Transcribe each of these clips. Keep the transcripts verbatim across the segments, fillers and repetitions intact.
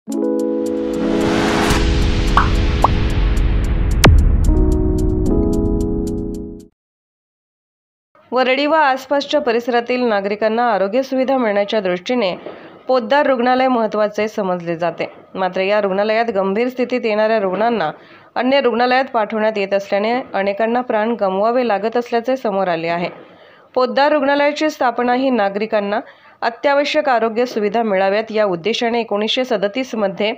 वरळी व आसपासच्या परिसरातील नागरिकांना आरोग्य सुविधा मिळण्याच्या दृष्टीने पोद्दार रुग्णालय महत्त्वाचे समजले जाते। मात्र या रुग्णालयात गंभीर स्थितीत येणाऱ्या रुग्णांना अन्य रुग्णालयात पाठवण्यात येत असल्याने अनेकांना प्राण गमवावे लागत असल्याचे समोर आले आहे। पोद्दार रुग्णालयाची स्थापना ही नागरिकांना अत्यावश्यक आरोग्य सुविधा मिळाव्यात या उद्देशाने एकोणीसशे सदतीस मध्ये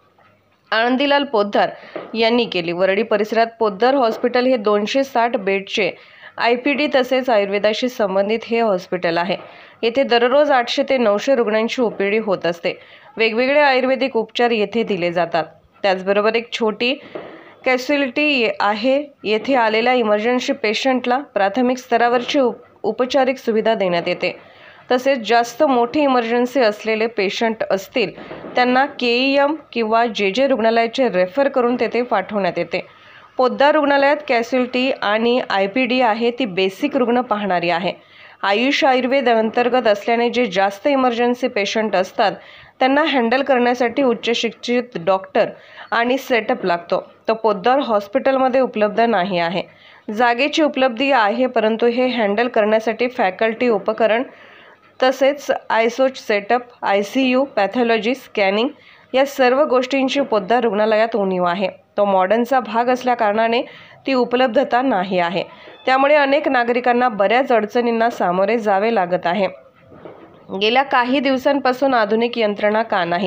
आनंदीलाल पोद्दार यांनी केली। वरळी परिसरात पोद्दार हॉस्पिटल हे दोनशे साठ बेडचे आय पी डी तसेच आयुर्वेदाशी संबंधित हे हॉस्पिटल आहे। येथे दररोज आठशे ते नऊशे रुग्णांची ओ पी डी होत असते। वेगवेगळे आयुर्वेदिक उपचार येथे दिले जातात। त्याचबरोबर एक छोटी कॅस्युलिटी आहे। येथे आलेल्या इमर्जन्सी पेशंटला प्राथमिक स्तरावरची उपचारिक सुविधा देण्यात येते। तसेच जास्त मोठी इमर्जन्सी असलेले पेशंट असतील त्यांना के ई एम किंवा जे जे रुग्णालयाचे रेफर करून तेथे पाठवण्यात येते। पोद्दार रुग्णालयात कॅस्युलिटी आणि आय पी डी आहे ती बेसिक रुग्ण पाहणारी आहे। आयुष आयुर्वेद अंतर्गत असल्याने जे जास्त इमर्जन्सी पेशंट असतात त्यांना हँडल करण्यासाठी उच्च शिक्षित डॉक्टर आणि सेटअप लागतो, तो पोद्दार हॉस्पिटलमध्ये उपलब्ध नाही आहे। जागेची उपलब्धी आहे परंतु हे हँडल करण्यासाठी फॅकल्टी, उपकरण तसेच आयसोच setup, I C U, pathology, scanning या सर्व गोष्टींची पोद्दार रुग्णालयात उणीव आहे। तो मॉडर्नचा भाग असल्याकारणाने ती उपलब्धता नाही आहे। त्यामुळे अनेक नागरिकांना बऱ्याच अडचणींना सामोरे जावे लागत आहे। गेल्या काही दिवसांपासून आधुनिक यंत्रणा का नाही?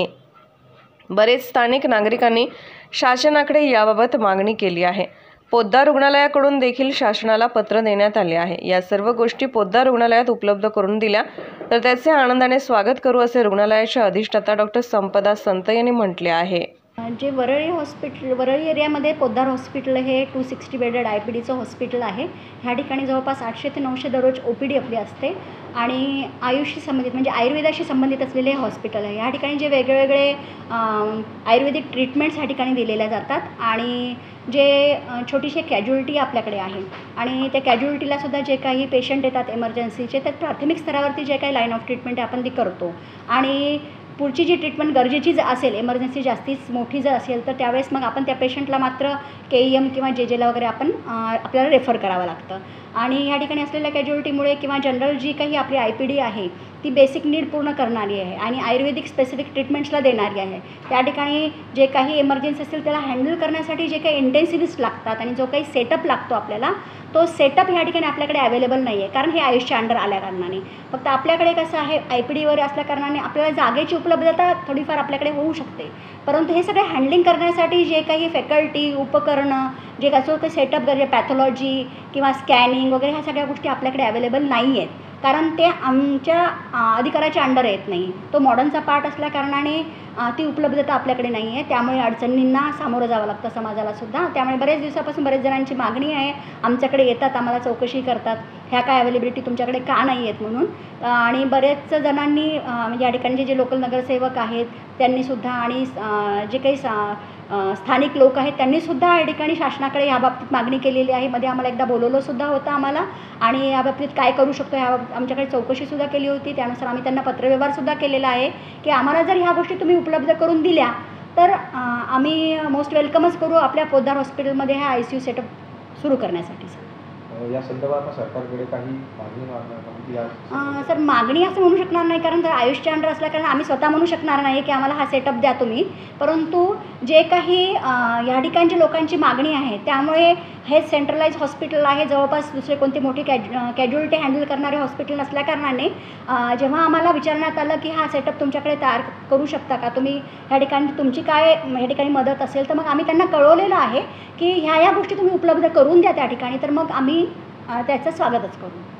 बरेच स्थानिक नागरिकांनी शासनाकडे याबाबत मागणी केली आहे। पोद्दार रुग्णालयाकडून देखील शासनाला पत्र देण्यात आले आहे। या सर्व गोष्टी पोद्दार रुग्णालयात उपलब्ध करून दिल्या तर त्याचे आनंदाने स्वागत करू असे रुग्णालयाच्या अधिष्ठाता डॉक्टर संपदा संत यांनी म्हटले आहे। जे वरळी हॉस्पिटल वरळी एरियामध्ये पोद्दार हॉस्पिटल हे two sixty bedded I P डीचं हॉस्पिटल आहे। ह्या ठिकाणी जवळपास आठशे ते नऊशे दररोज ओ पी डी आपली असते आणि आयुषशी संबंधित म्हणजे आयुर्वेदाशी संबंधित असलेले हे हॉस्पिटल आहे। ह्या ठिकाणी जे वेगवेगळे आयुर्वेदिक ट्रीटमेंट्स ह्या ठिकाणी दिलेल्या जातात आणि जे छोटीशी कॅज्युअलिटी आपल्याकडे आहे आणि त्या कॅज्युअलिटीला सुद्धा जे काही पेशंट येतात इमर्जन्सीचे तर प्राथमिक स्तरावरती जे काही लाईन ऑफ ट्रीटमेंट आहे आपण ती करतो आणि पुढची जी ट्रीटमेंट गरजेची जर असेल, इमर्जन्सी जास्तीच मोठी जर असेल तर त्यावेळेस मग आपण त्या पेशंटला मात्र के ई एम किंवा जे जेला वगैरे आपण आपल्याला रेफर करावं लागतं आणि ह्या ठिकाणी असलेल्या कॅज्युअलिटीमुळे किंवा जनरल जी काही आपली आय पी डी आहे ती बेसिक नीड पूर्ण करणारी आहे आणि आयुर्वेदिक स्पेसिफिक ट्रीटमेंट्सला देणारी आहे। त्या ठिकाणी जे काही इमर्जन्सी असेल त्याला हँडल करण्यासाठी जे काही इंटेन्सिव्हिस्ट लागतात आणि जो काही सेटअप लागतो आपल्याला तो सेटअप ह्या ठिकाणी आपल्याकडे अवेलेबल नाही आहे कारण हे आयुषच्या अंडर आल्याकारणाने। फक्त आपल्याकडे कसं आहे आय पी डीवर असल्याकारणाने आपल्याला जागेची उपलब्धता थोडीफार आपल्याकडे होऊ शकते परंतु हे सगळे हँडलिंग करण्यासाठी जे काही फॅकल्टी, उपकरणं, जे कसं काही सेटअप गरजे, पॅथॉलॉजी किंवा स्कॅनिंग वगैरे ह्या सगळ्या गोष्टी आपल्याकडे अवेलेबल नाही आहेत कारण ते आमच्या अधिकाराच्या अंडर येत नाही। तो मॉडर्नचा पार्ट असल्याकारणाने ती उपलब्धता आपल्याकडे नाही आहे। त्यामुळे अडचणींना सामोरं जावं लागतं समाजाला सुद्धा। त्यामुळे बरेच दिवसापासून बरेच जणांची मागणी आहे, आमच्याकडे येतात, आम्हाला चौकशी करतात ह्या काय अवेलेबिलिटी तुमच्याकडे का नाही आहेत म्हणून आणि बरेच जणांनी या ठिकाणचे जे लोकल नगरसेवक आहेत त्यांनीसुद्धा आणि जे काही सा स्थानिक लोक आहेत त्यांनीसुद्धा या ठिकाणी शासनाकडे याबाबतीत मागणी केलेली आहे। मध्ये आम्हाला एकदा बोलवलंसुद्धा होतं आम्हाला आणि याबाबतीत काय करू शकतो याबाबत आमच्याकडे चौकशीसुद्धा केली होती। त्यानुसार आम्ही त्यांना पत्रव्यवहारसुद्धा केलेला आहे की आम्हाला जर ह्या गोष्टी तुम्ही उपलब्ध करून दिल्या तर आम्ही मोस्ट वेलकमच करू आपल्या पोद्दार हॉस्पिटलमध्ये हा आय सी यू सेटअप सुरू करण्यासाठी। या संदर्भात सरकारकडे काही मागणी मागणार सर मागणी असं म्हणू शकणार नाही कारण जर आयुषच्या अंडर असल्या कारण आम्ही स्वतः म्हणू शकणार नाही की आम्हाला हा सेटअप द्या तुम्ही, परंतु जे काही ह्या ठिकाणच्या लोकांची मागणी आहे त्यामुळे हे सेंट्रलाइज हॉस्पिटल आहे, जवळपास दुसरे कोणती मोठी कॅज कॅज्युअलिटी हँडल करणारे हॉस्पिटल नसल्याकारणाने जेव्हा आम्हाला विचारण्यात आलं की हा सेटअप तुमच्याकडे तयार करू शकता का तुम्ही, ह्या ठिकाणी तुमची काय ह्या ठिकाणी मदत असेल तर मग आम्ही त्यांना कळवलेलं आहे की ह्या ह्या गोष्टी तुम्ही उपलब्ध करून द्या त्या ठिकाणी, तर मग आम्ही त्याचं स्वागतच करू।